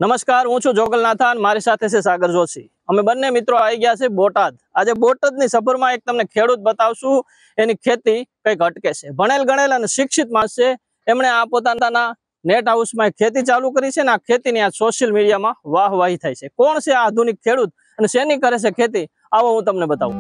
નમસ્કાર, હું છું જોગલ નાથાન, મારી સાથે છે સાગર જોશી। અમે બંને મિત્રો આવી ગયા છે બોટાદ। આજે બોટાદની સફરમાં એક તમને ખેડૂત બતાવશું, એની ખેતી કઈક અટકે છે। ભણેલ ગણેલ અને શિક્ષિત માણસ છે। એમણે આ પોતાના નેટ હાઉસમાં ખેતી ચાલુ કરી છે ને આ ખેતીની આ સોશિયલ મીડિયામાં વાહવાહી થાય છે। કોણ છે આ આધુનિક ખેડૂત અને શેની કરે છે ખેતી, આવો હું તમને બતાવું।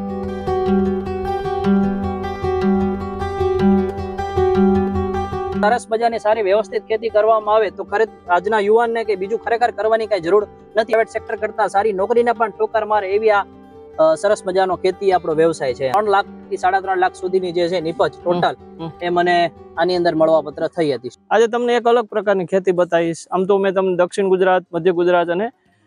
સરસ મજાની સારી વ્યવસ્થિત ખેતી કરવામાં આવે તો આજના યુવાનને કે બીજું ખરેખર કરવાની કઈ જરૂર નથી। પ્રાઇવેટ સેક્ટર કરતા સારી નોકરીને પણ ઠોકર મારે એવી આ સરસ મજાનો ખેતી આપણો વ્યવસાય છે। 3 લાખ થી 3.5 લાખ સુધીની જે છે નિપજ ટોટલ એ મને આની અંદર મળવાપત્ર થઈ હતી। આજે તમને એક અલગ પ્રકારની ખેતી બતાવીશ। આમ તો મેં તમને દક્ષિણ ગુજરાત, મધ્ય ગુજરાત અને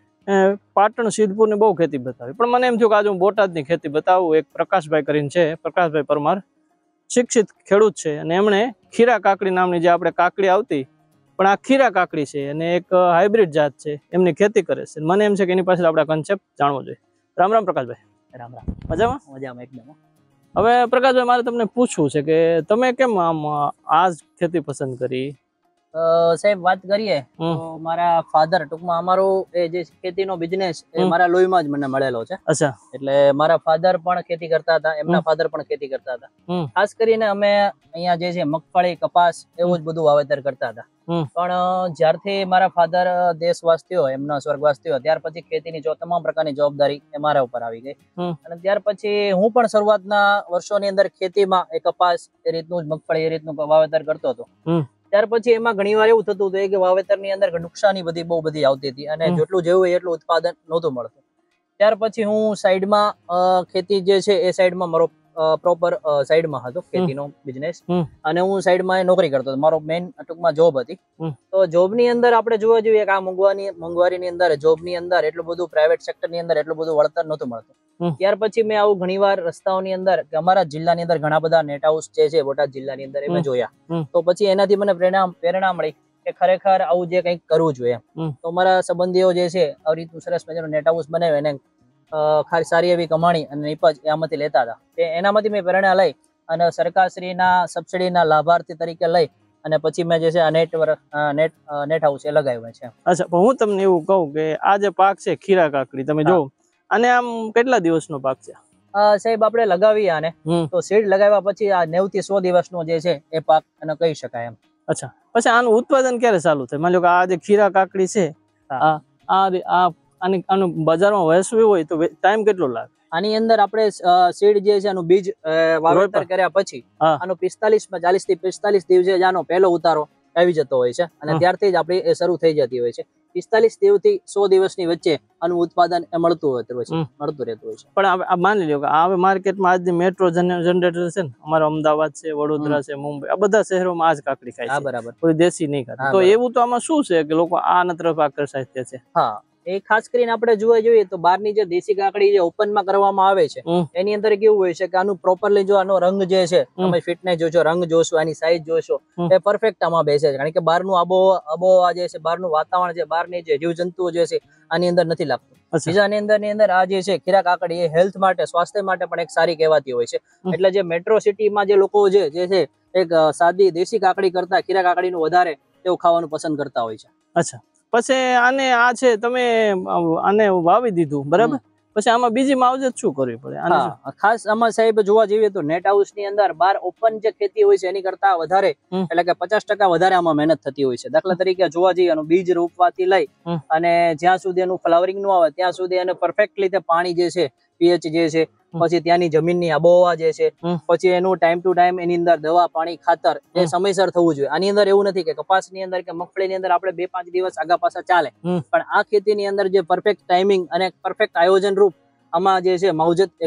પાટણ, સિદ્ધપુર ની બહુ ખેતી બતાવી, પણ મને એમ થયું કે આજે હું બોટાદની ખેતી બતાવું। એક પ્રકાશભાઈ કરીને છે, પ્રકાશભાઈ પરમાર, શિક્ષિત ખેડૂત છે અને એમણે ખીરા કાકડી નામની જે આપણે કાકડી આવતી, પણ આ ખીરા કાકડી છે અને એક હાઇબ્રિડ જાત છે, એમની ખેતી કરે છે। મને એમ છે કે એની પાછળ આપણે કન્સેપ્ટ જાણવો જોઈએ। રામ રામ પ્રકાશભાઈ। રામ રામ। મજામાં? મજામાં એકદમ। હવે પ્રકાશભાઈ, મારે તમને પૂછવું છે કે તમે કેમ આમ આ ખેતી પસંદ કરી? સાહેબ વાત કરીએ તો મારા ફાધર, ટૂંકમાં અમારું એ જે ખેતીનો બિઝનેસ એ મારા લોહીમાં જ મને મળેલો છે। અચ્છા। એટલે મારા ફાધર પણ ખેતી કરતા હતા, એમના ફાધર પણ ખેતી કરતા હતા। ખાસ કરીને અમે અહીંયા જે છે મગફળી, કપાસ એવું જ બધું વાવેતર કરતા હતા। પણ જ્યારથી મારા ફાધર દેશવાસ થયો, એમનો સ્વર્ગવાસ થયો, ત્યાર પછી ખેતીની તમામ પ્રકારની જવાબદારી એ મારા ઉપર આવી ગઈ। અને ત્યાર પછી હું પણ શરૂઆતના વર્ષોની અંદર ખેતીમાં એ કપાસ એ રીતનું જ, મગફળી એ રીતનું વાવેતર કરતો હતો। ત્યાર પછી એમાં ઘણી વાર એવું થતું હતું કે વાવેતરની અંદર નુકસાની બહુ બધી આવતી હતી અને જેટલું જેવું એટલું ઉત્પાદન નહોતું મળતું। ત્યાર પછી હું સાઈડમાં ખેતી જે છે એ સાઈડમાં મારો પ્રોપર સાઈડમાં હતો ખેતીનો બિઝનેસ, અને હું સાઈડમાં નોકરી કરતો હતો। મારો મેઇન ટૂંકમાં જોબ હતી। તો જોબની અંદર આપણે જોવા જોઈએ કે આ મોંઘવારીની અંદર જોબની અંદર એટલું બધું, પ્રાઇવેટ સેક્ટરની અંદર એટલું બધું વળતર નહોતું મળતું। ત્યાર પછી મેં આવું ઘણી વાર રસ્તાઓની અંદર કે અમારા જિલ્લાની અંદર ઘણા બધા નેટ હાઉસ જે છે બોટાદ જિલ્લાની અંદર એ મેં જોયા। તો પછી એનાથી મને પ્રેરણા મળી કે ખરેખર આવું જે કંઈક કરવું જોઈએ। તો મારા સંબંધીઓ જે છે આવી રીતનું સરસ મજાનું નેટ હાઉસ બનાવે અને સારી એવી કમાણી અને નિપજ આમાંથી લેતા હતા। એનામાંથી મેં પ્રેરણા લઈ અને સરકારશ્રીના સબસિડીના લાભાર્થી તરીકે લઈ અને પછી મેં જે છે નેટ હાઉસ એ લગાવ્યું છે। અચ્છા, પણ હું તમને એવું કહું કે આ જે પાક છે ખીરા કાકડી, તમે જો અને આમ કેટલા દિવસનો પાક છે? સાહેબ આપણે લગાવીએ આને તો સીડ લગાવ્યા પછી આ 90 થી 100 દિવસનો જે છે એ પાક એને કહી શકાય એમ। અચ્છા, પછી આનું ઉત્પાદન ક્યારે ચાલુ થાય? માની લો કે આ જે ખીરા કાકડી છે આનું બજારમાં વેચવું હોય તો ટાઈમ કેટલો લાગે? આની અંદર આપણે સીડ જે છે આનું બીજ વાવેતર કર્યા પછી આનો 40 થી 45 દિવસે આનો પહેલો ઉતારો આવી જતો હોય છે અને ત્યારથી જ આપણી એ શરૂ થઈ જતી હોય છે। 45 થી 100 દિવસની વચ્ચે આનું ઉત્પાદન એ મળતું રહેતું હોય છે। પણ માની લો કે આ માર્કેટમાં આજની મેટ્રો જનરેટર છે ને, અમારો અમદાવાદ છે, વડોદરા છે, મુંબઈ, આ બધા શહેરોમાં આ જ કાકડી ખાય છે, બરાબર, કોઈ દેશી નહીં ખાતા। તો એવું તો આમાં શું છે કે લોકો આ તરફ આકર્ષાય છે? હા, એ ખાસ કરીને આપણે જોવા જોઈએ તો બહારની જે દેશી કાકડી જે ઓપનમાં કરવામાં આવે છે એની અંદર કેવું હોય છે કે આનું પ્રોપરલી જો આનો રંગ જે છે, તમે ફિટનેસ જોશો, રંગ જોશો, આની સાઈઝ જોશો, એ પરફેક્ટ આમાં બેસે છે। કારણ કે બહારનું આબોહવા જે છે, બહારનું વાતાવરણ છે, બહારની જે જીવજંતુઓ જે છે આની અંદર નથી લાગતું। બીજાની અંદર આ જે છે ખીરા કાકડી એ હેલ્થ માટે, સ્વાસ્થ્ય માટે પણ એક સારી કહેવાતી હોય છે। એટલે જે મેટ્રો સિટીમાં જે લોકો જે છે એક સાદી દેશી કાકડી કરતા ખીરા કાકડીનું વધારે તેઓ ખાવાનું પસંદ કરતા હોય છે। અચ્છા, પછી આને આ છે તમે આને વાવી દીધું, બરાબર, પછી આમાં બીજી માવજત શું કરવી પડે? ખાસ આમાં સાહેબ જોવા જઈએ તો નેટ હાઉસ ની અંદર બહાર ઓપન જે ખેતી હોય છે એની કરતા વધારે, એટલે કે 50% વધારે આમાં મહેનત થતી હોય છે। દાખલા તરીકે જોવા જઈએ એનું બીજ રોપવાથી લઈ અને જ્યાં સુધી એનું ફ્લાવરિંગ નું આવે ત્યાં સુધી એને પરફેક્ટલી તે પાણી જે છે, પીએચ જે છે, પછી ત્યાંની જમીનની આબોહવા જે છે, પછી એનું ટાઈમ ટુ ટાઈમ એની અંદર દવા, પાણી, ખાતર એ સમયસર થવું જોઈએ। આની અંદર એવું નથી કે કપાસની અંદર કે મગફળીની અંદર આપણે 2-5 દિવસ આગા પાછા ચાલે, પણ આ ખેતીની અંદર જે પરફેક્ટ ટાઈમિંગ અને પરફેક્ટ આયોજન રૂપ આમાં જે છે માવજત એ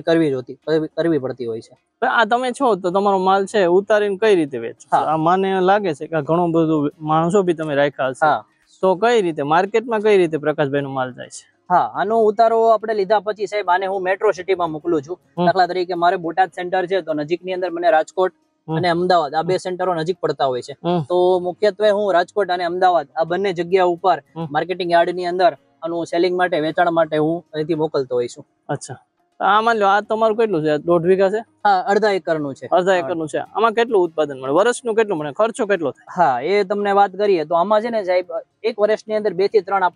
કરવી પડતી હોય છે। આ તમે છો તો તમારો માલ છે ઉતારીને કઈ રીતે વેચો? આ મને લાગે છે કે ઘણું બધું માણસો બી તમે રાખ્યા હશે, તો કઈ રીતે માર્કેટમાં કઈ રીતે પ્રકાશભાઈ નો માલ જાય છે? હા, આનો ઉતારો આપણે લીધા પછી સાહેબ આને હું મેટ્રો સિટીમાં મોકલું છું। દાખલા તરીકે મારે બોટાદ સેન્ટર છે તો નજીકની અંદર મને રાજકોટ અને અમદાવાદ આ 2 સેન્ટરો નજીક પડતા હોય છે। તો મુખ્યત્વે હું રાજકોટ અને અમદાવાદ આ બંને જગ્યા ઉપર માર્કેટિંગ યાર્ડ ની અંદર આનું સેલિંગ માટે, વેચાણ માટે હું અહીંથી મોકલતો હોઈશ છું। અચ્છા, આ માન લો આ તમારું કેટલું છે? 1.5 વીઘા છે? હા, 1.5 એકરનું છે। 1.5 એકરનું છે। આમાં કેટલું ઉત્પાદન મળે? વર્ષનું કેટલું મળે? ખર્ચો કેટલો થાય? હા, એ તમને વાત કરીએ તો આમાં છે ને સાહેબ 1 વર્ષની અંદર 2 થી 3 આપણે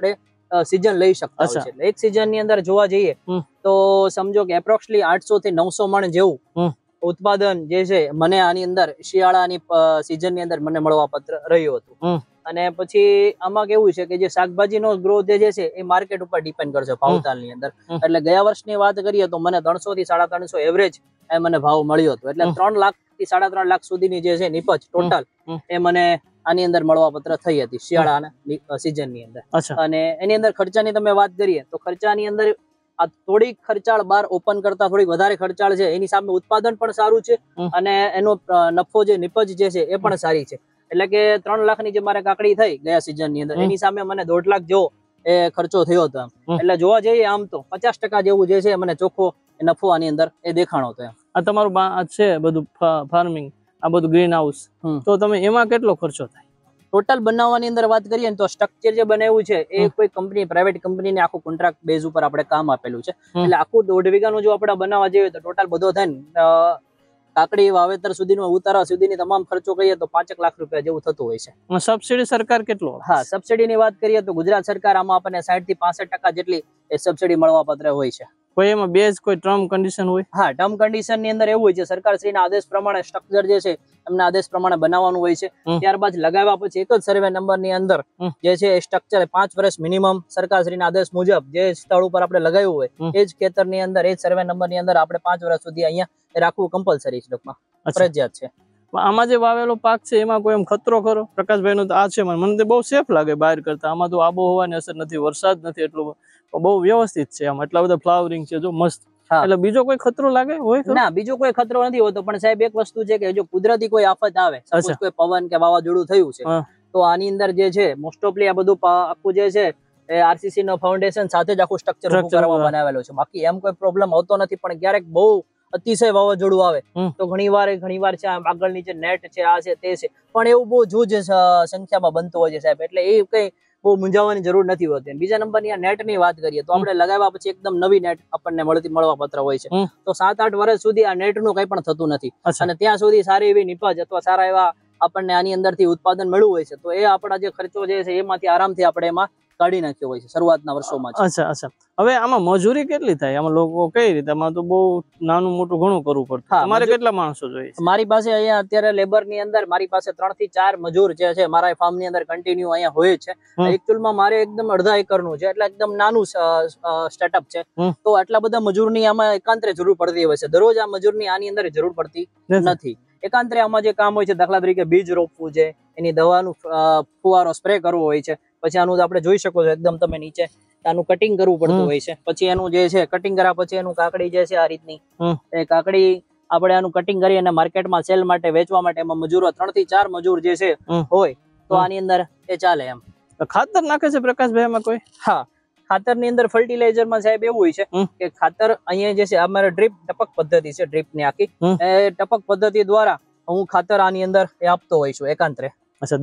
સીઝન લઈ શકતા હોય છે. એટલે એક સીઝન ની અંદર જોવા જઈએ તો સમજો કે એપ્રોક્સલી 800 થી 900 મણ જેવું ઉત્પાદન જે છે મને આની અંદર શિયાળાની સીઝન ની અંદર મને મળવાપાત્ર રહ્યું હતું. અને પછી આમાં કેવું છે કે જે શાકભાજીનો ગ્રોથ જે છે એ માર્કેટ ઉપર ડિપેન્ડ કરશે ભાવતાલની અંદર. એટલે ગયા વર્ષની વાત કરીએ તો મને 300 થી 350 એવરેજ એ મને ભાવ મળ્યો હતો. એટલે 3 લાખ થી 3.5 લાખ સુધીની જે છે નિપજ ટોટલ એ મને આની અંદર મળવાપાત્ર થઈ હતી શિયાળાના સીઝન ની અંદર. અને એની અંદર ખર્ચાની તમે વાત કરીએ તો ખર્ચાની અંદર આ થોડીક ખર્ચાળ બાર ઓપન કરતા થોડીક વધારે ખર્ચાળ છે. એની સામે ઉત્પાદન પણ સારું છે અને એનો નફો જે નિપજ જે છે એ પણ સારી છે. એટલે કે 3 લાખની જે મારે કાકડી થઈ ગયા સીઝન ની અંદર એની સામે મને 1.5 લાખ જેવો એ ખર્ચો થયો હતો. એટલે જોવા જઈએ આમ તો 50% જેવું જે છે મને ચોખ્ખો નફો આની અંદર એ દેખાણો હતો. આ તમારું છે બધું ફાર્મિંગ, આ બધું ગ્રીન હાઉસ, તો તમે એમાં કેટલો ખર્ચો થાય ટોટલ બનાવવાની અંદર વાત કરીએ ને તો સ્ટ્રક્ચર જે બનાવ્યું છે એ કોઈ કંપની પ્રાઇવેટ કંપનીને આખું કોન્ટ્રાક્ટ બેઝ ઉપર આપણે કામ આપેલું છે. એટલે આખું 1.5 વીઘાનું જો આપણે બનાવવા જઈએ તો ટોટલ બધો થાય ને કાકડી વાવેતર સુધીનો ઉતારા સુધીની તમામ ખર્ચો કહીએ તો 5 લાખ રૂપિયા જેવું થતું હોય છે. સબસિડી સરકાર કેટલો? હા, સબસિડીની વાત કરીએ તો ગુજરાત સરકાર આમાં આપણને 60 થી 65% જેટલી એ સબસિડી મળવાપાત્ર હોય છે. કોઈ એમાં બેઝ કોઈ ટર્મ કન્ડિશન હોય? હા, ટર્મ કન્ડિશન ની અંદર એવું હોય છે સરકારશ્રીના આદેશ પ્રમાણે સ્ટ્રક્ચર જે છે એમના આદેશ પ્રમાણે બનાવવાનું હોય છે. ત્યારબાદ લગાવ્યા પછી એક જ સર્વે નંબર ની અંદર જે છે એ સ્ટ્રક્ચર 5 વર્ષ મિનિમમ સરકારશ્રીના આદેશ મુજબ જે સ્થળ ઉપર આપણે લગાવ્યું હોય એ જ ખેતર ની અંદર એ જ સર્વે નંબર ની અંદર આપણે 5 વર્ષ સુધી અહીંયા રાખવું કમ્પલસરી છે, ફરજિયાત છે. આમાં જે વાવેલો પાક છે એમાં કોઈ એમ ખતરો ખરો? પ્રકાશભાઈ નું તો આ છે, મને તો બહુ સેફ લાગે બહાર કરતા. આમાં તો આબોહવાની અસર નથી, વરસાદ નથી, એટલું બહુ વ્યવસ્થિત છે. આમાં એટલા બધા ફ્લાવરિંગ છે જો મસ્ત. એટલે બીજો કોઈ ખતરો લાગે હોય? ના, બીજો કોઈ ખતરો નથી હોતો. પણ સાહેબ એક વસ્તુ છે કે જો કુદરતી કોઈ આફત આવે, સપોઝ કોઈ પવન કે વાવાઝોડું થયું છે તો આની અંદર જે છે મોસ્ટ ઓફલી આ બધું આખું જે છે એ આરસીસી નો ફાઉન્ડેશન સાથે જ આખું સ્ટ્રક્ચર કરવામાં બનાવેલું છે. બાકી એમ કોઈ પ્રોબ્લેમ હોતો નથી. પણ ક્યારેક બહુ અતિશય વાવાઝોડું આવે તો ઘણીવાર છે આગળની જે નેટ છે આ છે તે છે, પણ એવું બહુ જૂજ સંખ્યામાં બનતું હોય છે સાહેબ. એટલે એ કઈ બહુ મૂંઝાવાની જરૂર નથી હોતી. બીજા નંબરની આ નેટ ની વાત કરીએ તો આપણે લગાવ્યા પછી એકદમ નવી નેટ આપણને મળવાપાત્ર હોય છે. તો 7-8 વર્ષ સુધી આ નેટ નું કઈ પણ થતું નથી. અને ત્યાં સુધી સારી એવી નિપજ અથવા સારા એવા આપણને આની અંદરથી ઉત્પાદન મળ્યું હોય છે. તો એ આપણા જે ખર્ચો જે છે એમાંથી આરામથી આપણે એમાં કાઢી નાખ્યો હોય છે શરૂઆતના વર્ષોમાં. હવે આમાં મજૂરી કેટલી થાય? આમાં લોકો કઈ રીતે? આમાં તો બહુ નાનું મોટું ઘણું કરવું પડતું. તમારે કેટલા માણસો જોઈએ? મારી પાસે અહીંયા અત્યારે લેબર ની અંદર મારી પાસે 3 થી 4 મજૂર જે છે મારા ફાર્મ ની અંદર કન્ટિન્યુ અહીંયા હોય છે. એકચ્યુઅલમાં મારે એકદમ 1.5 એકરનું છે એટલે એકદમ નાનું સ્ટાર્ટઅપ છે. તો આટલા બધા મજૂરની આમાં એકાંતરે જરૂર પડતી હોય છે. દરરોજ આ મજૂરની આની અંદર જરૂર પડતી નથી. એકાંતરે આમાં જે કામ હોય છે, દાખલા તરીકે બીજ રોપવું છે, એની દવાનું ફુવારો સ્પ્રે કરવો હોય છે, પછી આનું આપણે જોઈ શકો છો એકદમ તમે નીચે આનું કટિંગ કરવું પડતું હોય છે. પછી એનું જે છે કટિંગ કર્યા પછી એનું કાકડી જે છે આ રીતની એ કાકડી આપણે આનું કટિંગ કરી અને માર્કેટમાં સેલ માટે વેચવા માટે એમાં મજૂરો 3 થી 4 મજૂર જે છે હોય તો આની અંદર એ ચાલે એમ. ખાતર નાખે છે પ્રકાશભાઈ આમાં કોઈ? હા, ખાતર ની અંદર ફર્ટિલાઇઝર માં સાહેબ એવું હોય છે કે ખાતર અહીંયા જે છે અમારે ટપક પદ્ધતિ છે, ડ્રીપ ની આખી એ ટપક પદ્ધતિ દ્વારા હું ખાતર આની અંદર એ આપતો હોય છું એકાંતરે.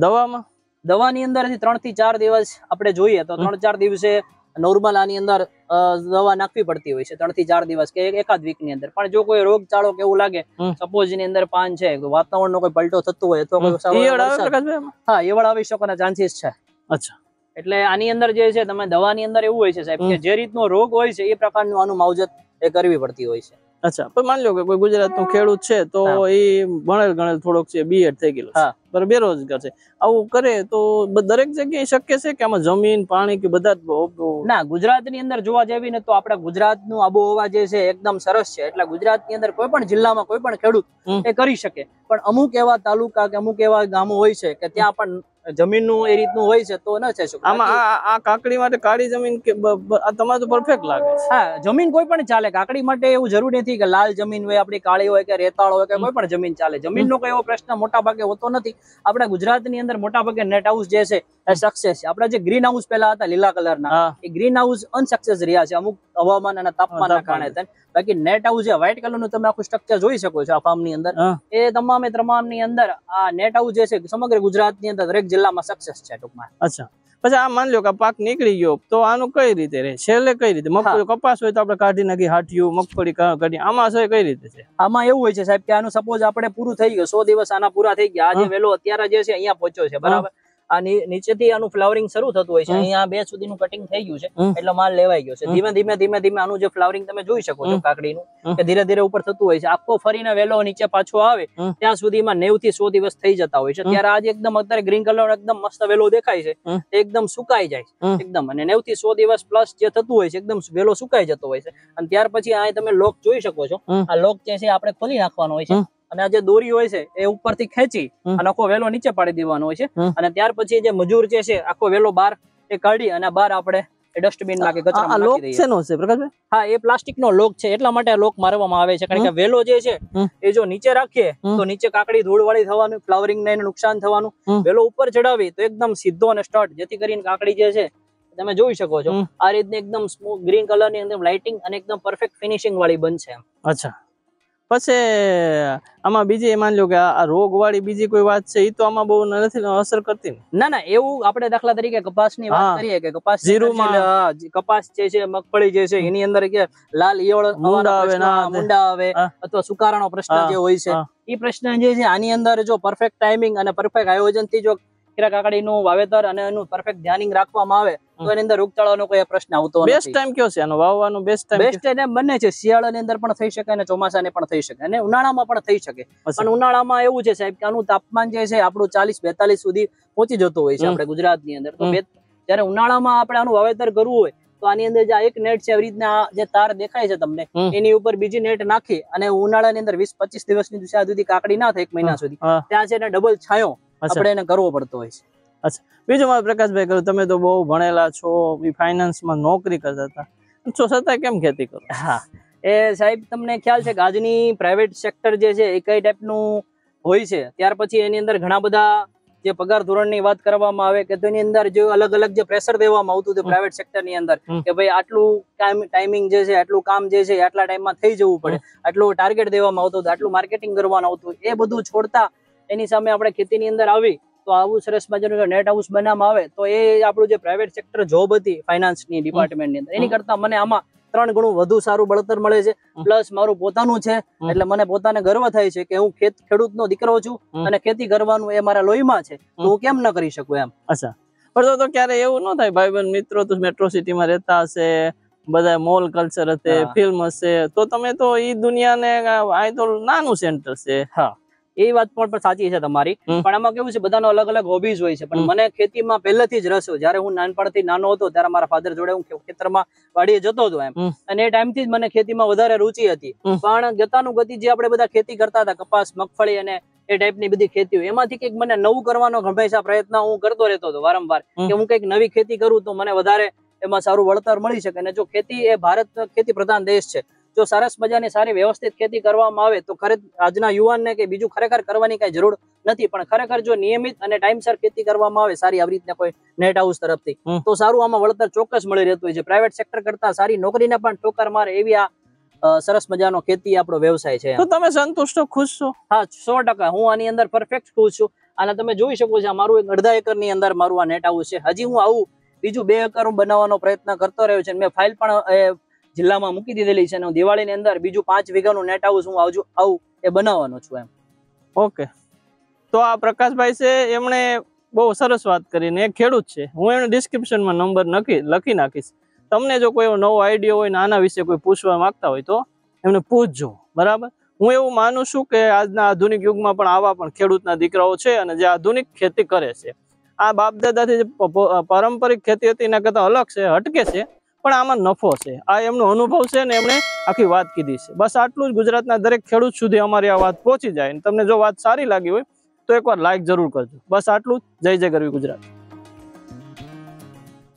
દવાની અંદર 3 થી 4 દિવસ આપણે જોઈએ તો 3-4 દિવસે નોર્મલ આની અંદર દવા નાખવી પડતી હોય છે, 3 થી 4 દિવસ કે એકાદ વીક ની અંદર. પણ જો કોઈ રોગચાળો કે એવું લાગે, સપોઝ એની અંદર પાન છે, વાતાવરણ નો કોઈ પલટો થતો હોય અથવા ઈયળ આવી શકવાના ચાન્સીસ છે. એટલે આની અંદર જે છે તમે દવાની અંદર એવું હોય છે સાહેબ કે જે રીતનો રોગ હોય છે એ પ્રકારનું આનું માવજત એ કરવી પડતી હોય છે. પણ માની લો કે કોઈ ગુજરાત નો ખેડૂત છે તો એ ભણેલ ગણેલ થોડોક છે, બીએડ થઈ ગયેલો, બેરોજગાર છે, આવું કરે તો દરેક જગ્યાએ શક્ય છે કે આમાં જમીન પાણી કે બધા? ના, ગુજરાત ની અંદર જોવા જેવી ને તો આપડા ગુજરાત નું આબોહવા જે છે એકદમ સરસ છે. એટલે ગુજરાત ની અંદર કોઈ પણ જિલ્લામાં કોઈ પણ ખેડૂત એ કરી શકે. પણ અમુક એવા તાલુકા કે અમુક એવા ગામો હોય છે કે ત્યાં પણ જમીનનું એ રીતનું હોય છે તો ન થઈ શકે. આમાં આ કાકડી માટે કાળી જમીન કે તમારે તો પરફેક્ટ લાગે છે? હા, જમીન કોઈ પણ ચાલે. કાકડી માટે એવું જરૂરી નથી કે લાલ જમીન હોય, આપણી કાળી હોય કે રેતાળ હોય કે કોઈ પણ જમીન ચાલે. જમીનનો કોઈ એવો પ્રશ્ન મોટા ભાગે હોતો નથી. આપણા ગુજરાતની અંદર મોટા ભાગે નેટ હાઉસ જે છે એ સક્સેસ છે. આપણા જે ગ્રીન હાઉસ પેલા હતા લીલા કલરના, એ ગ્રીન હાઉસ અનસક્સેસ રહ્યા છે અમુક હવામાન અને તાપમાનના કારણે. બાકી નેટ હાઉસ જે વ્હાઇટ કલર નું તમે આખું સ્ટ્રક્ચર જોઈ શકો છો આ ફાર્મ ની અંદર, એ તમામની અંદર આ નેટ હાઉસ જે છે સમગ્ર ગુજરાત ની અંદર દરેક જિલ્લામાં સક્સેસ છે ટૂંકમાં. પછી આ માની લો કે પાક નીકળી ગયો તો આનું કઈ રીતે રહે? છેલ્લે કઈ રીતે? મગફળી કપાસ હોય તો આપણે કાઢી નાખી હાટીયું, મગફળી કાઢી, આમાં છે કઈ રીતે છે? આમાં એવું હોય છે સાહેબ કે આનું સપોઝ આપણે પૂરું થઈ ગયું, 100 દિવસ આના પૂરા થઈ ગયા, આજે વેલો અત્યારે જે છે અહીંયા પહોંચ્યો છે, બરાબર. આ નીચેથી આનું ફ્લાવરિંગ શરૂ થતું હોય છે, અહીંયા 2 સુધીનું કટિંગ થઈ ગયું છે એટલે માલ લેવાઈ ગયો છે. ધીમે ધીમે આનું જે ફ્લાવરિંગ તમે જોઈ શકો છો કાકડીનું કે ધીરે ધીરે ઉપર થતું હોય છે. આખો ફરીને વેલો નીચે પાછો આવે ત્યાં સુધીમાં 90 થી 100 દિવસ થઈ જતા હોય છે. ત્યારે આજે એકદમ અત્યારે ગ્રીન કલર એકદમ મસ્ત વેલો દેખાય છે, એકદમ સુકાઈ જાય એકદમ, અને 90 થી 100 દિવસ પ્લસ જે થતું હોય છે એકદમ વેલો સુકાઈ જતો હોય છે. અને ત્યાર પછી આ તમે લોક જોઈ શકો છો, આ લોક જે છે આપણે ખોલી નાખવાનો હોય છે અને આ જે દોરી હોય છે એ ઉપરથી ખેંચી અને આખો વેલો નીચે પાડી દેવાનો હોય છે. અને ત્યાર પછી જે મજૂર જે છે આખો વેલો બહાર એ કાઢી અને બહાર આપણે ડસ્ટબિન માં કે કચરામાં નાખી દઈએ. શેનો છે પ્રકાશભાઈ? હા, એ પ્લાસ્ટિક નો લોક છે, એટલા માટે લોક મારવામાં આવે છે કારણ કે વેલો જે છે એ જો નીચે રાખીએ તો નીચે કાકડી ધૂળવાળી થવાનું, ફ્લાવરિંગ ને નુકસાન થવાનું. વેલો ઉપર ચડાવી તો એકદમ સીધો અને સ્ટટ, જેથી કરીને કાકડી જે છે તમે જોઈ શકો છો આ રીતની એકદમ સ્મૂથ ગ્રીન કલર ની એકદમ લાઇટિંગ અને એકદમ પરફેક્ટ ફિનિશિંગ વાળી બનશે. અચ્છા, પછી આમાં બીજી માની લો કે આ રોગ વાળી બીજી કોઈ વાત છે એ તો આમાં બહુ નથી અસર કરતી ને? ના ના, એવું આપણે દાખલા તરીકે કપાસની વાત કરીએ કે કપાસ કપાસ જે છે, મગફળી જે છે એની અંદર કે લાલ ઈયળ મુંડા આવે અથવા સુકારાનો પ્રશ્ન જે હોય છે એ પ્રશ્ન જે છે આની અંદર જો પરફેક્ટ ટાઈમિંગ અને પરફેક્ટ આયોજન થી જો કાકડીનું વાવેતર અને એનું પરફેક્ટ ધ્યાનિંગ રાખવામાં આવે તો એની અંદર રોગચાળાનો કોઈ પ્રશ્ન આવતો નથી. બેસ્ટ ટાઈમ કયો છે આનો વાવવાનો? બેસ્ટ ટાઈમ બંને છે, શિયાળાની અંદર પણ થઈ શકે અને ચોમાસાને પણ થઈ શકે અને ઉનાળામાં પણ થઈ શકે. પણ ઉનાળામાં એવું છે સાહેબ કે આનું તાપમાન જે છે આપણું 40-42 સુધી પહોંચી જતું હોય છે આપણે ગુજરાતની અંદર. તો જયારે ઉનાળામાં આપણે આનું વાવેતર કરવું હોય તો આની અંદર જે એક નેટ છે, એવી રીતના જે તાર દેખાય છે તમને એની ઉપર બીજી નેટ નાખી અને ઉનાળાની અંદર 20-25 દિવસની સુધી કાકડી ના થાય, 1 મહિના સુધી, ત્યાં છે એને ડબલ છાંયો આપણે એને કરવો પડતો હોય છે. અચ્છા, બીજું મારે પ્રકાશભાઈ કહ્યું તમે તો બહુ ભણેલા છો, ફાઇનાન્સમાં નોકરી કરતા હતા, છો છતાં કેમ ખેતી કરો? હા, એ સાહેબ તમને ખ્યાલ છે કે આજની પ્રાઇવેટ સેક્ટર જે છે એ કઈ ટાઈપનું હોય છે, ત્યાર પછી એની અંદર ઘણા બધા જે પગાર ધોરણની વાત કરવામાં આવે કે તેની અંદર જે અલગ અલગ જે પ્રેશર દેવામાં આવતું હતું પ્રાઇવેટ સેક્ટરની અંદર કે ભાઈ આટલું ટાઈમિંગ જે છે, આટલું કામ જે છે આટલા ટાઈમમાં થઈ જવું પડે, આટલું ટાર્ગેટ દેવામાં આવતું હતું, આટલું માર્કેટિંગ કરવાનું આવતું, એ બધું છોડતા એની સામે આપણે ખેતીની અંદર આવી તો આવું સરસ મજાનું નેટ હાઉસ બનાવવામાં આવે તો એ આપણું જે પ્રાઇવેટ સેક્ટર જોબ હતી ફાઇનાન્સની ડિપાર્ટમેન્ટની અંદર એની કરતા મને આમાં 3 ગણું વધુ સારું બળતર મળે છે. પ્લસ મારું પોતાનું છે એટલે મને પોતાને ગર્વ થાય છે કે હું ખેડૂતનો દીકરો છું અને ખેતી કરવાનું એ મારા લોહીમાં છે, તો હું કેમ ન કરી શકું એમ. અચ્છા, પણ તો ક્યારે એવું ન થાય ભાઈબંધ મિત્રો તો મેટ્રો સિટીમાં રહેતા હશે, બધા મોલ કલ્ચર હશે, ફિલ્મ હશે, તો તમે તો ઈ દુનિયાને આ તો નાનું સેન્ટર છે. હા, એ વાત પણ સાચી છે તમારી, પણ આમાં કેવું છે બધાનો અલગ અલગ હોબીઝ હોય છે. પણ મને ખેતીમાં પહેલેથી જ રસ હોય. જયારે હું નાનપણથી નાનો હતો ત્યારે મારા ફાધર જોડે હું ખેતરમાં વાડીએ જતો હતો એમ, અને એ ટાઈમથી જ મને ખેતીમાં વધારે રુચિ હતી. પણ ગતાનુગતિ જે આપણે બધા ખેતી કરતા હતા, કપાસ, મગફળી અને એ ટાઈપની બધી ખેતીઓ, એમાંથી કંઈક મને નવું કરવાનો હંમેશા પ્રયત્ન હું કરતો રહેતો હતો વારંવાર કે હું કંઈક નવી ખેતી કરું તો મને વધારે એમાં સારું વળતર મળી શકે. અને જો ખેતી એ ભારત ખેતી પ્રધાન દેશ છે, જો સરસ મજાની સારી વ્યવસ્થિત ખેતી કરવામાં આવે તો આજના યુવાનને કે બીજું ખરેખર કરવાની કઈ જરૂર નથી. પણ ખરેખર જો નિયમિત અને ટાઈમસર ખેતી કરવામાં આવે સારી આવી રીતના કોઈ નેટ હાઉસ તરફથી તો સારું આમાં વળતર ચોક્કસ મળી રહેતું હોય છે. પ્રાઇવેટ સેક્ટર કરતા સારી નોકરીને પણ ઠોકર મારે એવી આ સરસ મજાનો ખેતી આપણો વ્યવસાય છે. તો તમે સંતુષ્ટ, ખુશ છો? હા, 100%. હું આની અંદર પરફેક્ટ ખુશ છું. અને તમે જોઈ શકો છો મારું 1.5 એકરની અંદર મારું આ નેટ હાઉસ છે. હજી હું આવું બીજું 2 એકર બનાવવાનો પ્રયત્ન કરતો રહ્યો છે. મેં ફાઇલ પણ જિલ્લામાં મૂકી દીધેલી છે અને દિવાળીની અંદર બીજું 5 વીઘાનું નેટ હાઉસ હું આવું એ બનાવવાનો છું એમ. ઓકે, તો આ પ્રકાશભાઈ છે, એમણે બહુ સરસ વાત કરીને, એક ખેડૂત છે. હું એનો ડિસ્ક્રિપ્શનમાં નંબર લખી નાખીશ. તમને જો કોઈ નવો આઈડિયા હોય ને આના વિશે કોઈ પૂછવા માંગતા હોય તો એમને પૂછજો, બરાબર? હું એવું માનું છું કે આજના આધુનિક યુગમાં પણ આવા પણ ખેડૂતના દીકરાઓ છે અને જે આધુનિક ખેતી કરે છે. આ બાપ દાદાથી પારંપરિક ખેતી હતી એના કરતા અલગ છે, હટકે છે, પણ આમાં નફો છે. આ એમનો અનુભવ છે ને એમણે આખી વાત કીધી છે. બસ આટલું જ ગુજરાતના દરેક ખેડૂત સુધી અમારી આ વાત પહોંચી જાય. તમને જો વાત સારી લાગી હોય તો એકવાર લાઈક જરૂર કરજો. બસ આટલું જ. જય જય ગરવી ગુજરાત.